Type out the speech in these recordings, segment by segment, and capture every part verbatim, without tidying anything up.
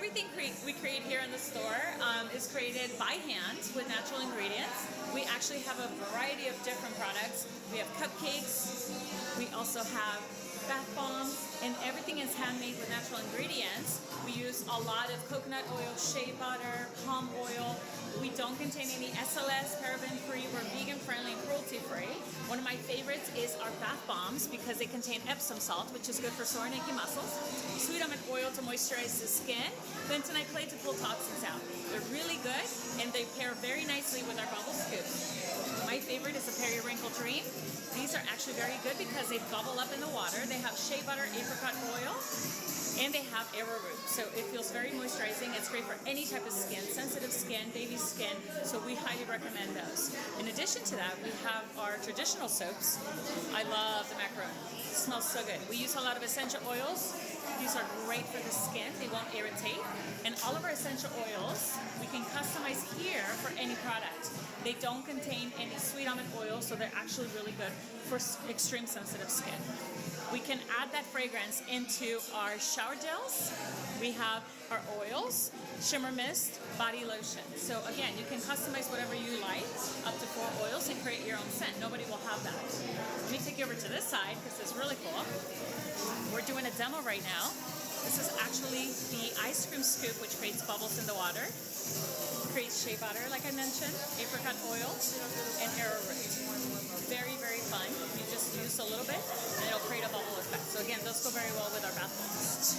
everything cre we create here in the store um, is created by hand with natural ingredients. We actually have a variety of different products. We have cupcakes. We also have bath bombs, and everything is handmade with natural ingredients. We use a lot of coconut oil, shea butter, palm oil. We don't contain any S L S, paraben-free. We're vegan-friendly and cruelty-free. One of my favorites is our bath bombs because they contain Epsom salt, which is good for sore and achy muscles, sweet almond oil to moisturize the skin, bentonite clay to pull toxins out. They're really good, and they pair very nicely with our bubble scoops. My favorite is the Peri-Wrinkle Dream. These are actually very good because they bubble up in the water. They have shea butter, apricot oil, and they have arrowroot. So it feels very moisturizing. It's great for any type of skin, sensitive skin, baby skin. So we highly recommend those. In addition to that, we have our traditional soaps. I love the macaron. It smells so good. We use a lot of essential oils. These are great for the skin. They won't irritate. And all of our essential oils, we can customize here for any product. They don't contain any sweet almond oil, so they're actually really good for extreme sensitive skin. We can add that fragrance into our shower gels. We have our oils, shimmer mist, body lotion. So again, you can customize whatever you like, up to four oils, and create your own scent. Nobody will have that. Let me take you over to this side because it's really cool. We're doing a demo right now. This is actually the ice cream scoop, which creates bubbles in the water. Creates shea butter, like I mentioned, apricot oil, and arrowroot. Very, very fun. You just use a little bit, and it'll create a bubble effect. So again, those go very well with our bath bombs.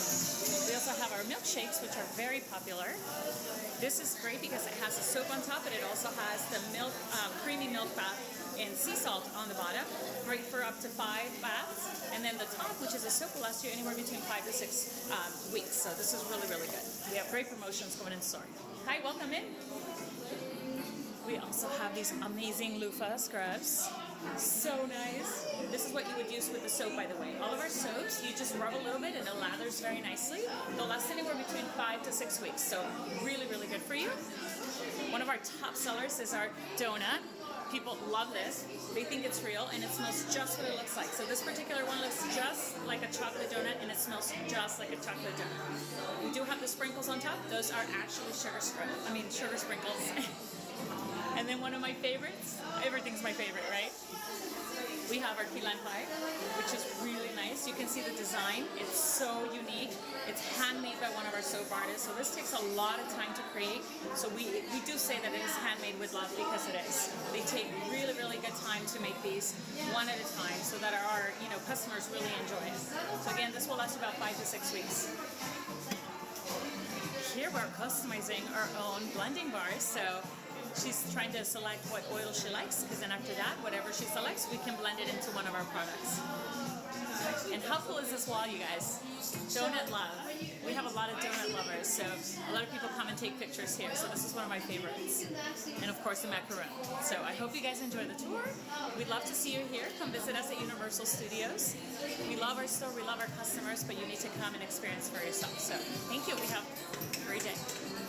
We also have our milkshakes, which are very popular. This is great because it has a soap on top, but it also has the milk, um, creamy milk bath and sea salt on the bottom. Great for up to five baths. And then the top, which is a soap, will last you anywhere between five to six um, weeks. So this is really, really good. We have great promotions going in store. Hi, welcome in. We also have these amazing loofah scrubs. So nice. This is what you would use with the soap, by the way. All of our soaps, you just rub a little bit and it lathers very nicely. They'll last anywhere between five to six weeks. So really, really good for you. One of our top sellers is our donut. People love this. They think it's real, and it smells just what it looks like. So this particular one looks just like a chocolate donut, and it smells just like a chocolate donut. We do have the sprinkles on top. Those are actually sugar scrub. I mean sugar sprinkles. And then one of my favorites. Everything's my favorite, right? We have our key lime pie, which is really nice. You can see the design. It's so unique. It's handmade by one of our soap artists, so this takes a lot of time to create. So we, we do say that it is handmade with love because it is. They take really, really good time to make these one at a time so that our you know customers really enjoy it. So again, this will last about five to six weeks. Here we're customizing our own blending bars. So she's trying to select what oil she likes, because then after that, whatever she selects, we can blend it into one of our products. And how cool is this wall, you guys? Donut love. We have a lot of donut lovers, so a lot of people come and take pictures here, so this is one of my favorites. And of course, the macaron. So I hope you guys enjoy the tour. We'd love to see you here. Come visit us at Universal Studios. We love our store, we love our customers, but you need to come and experience for yourself. So thank you. We have a great day.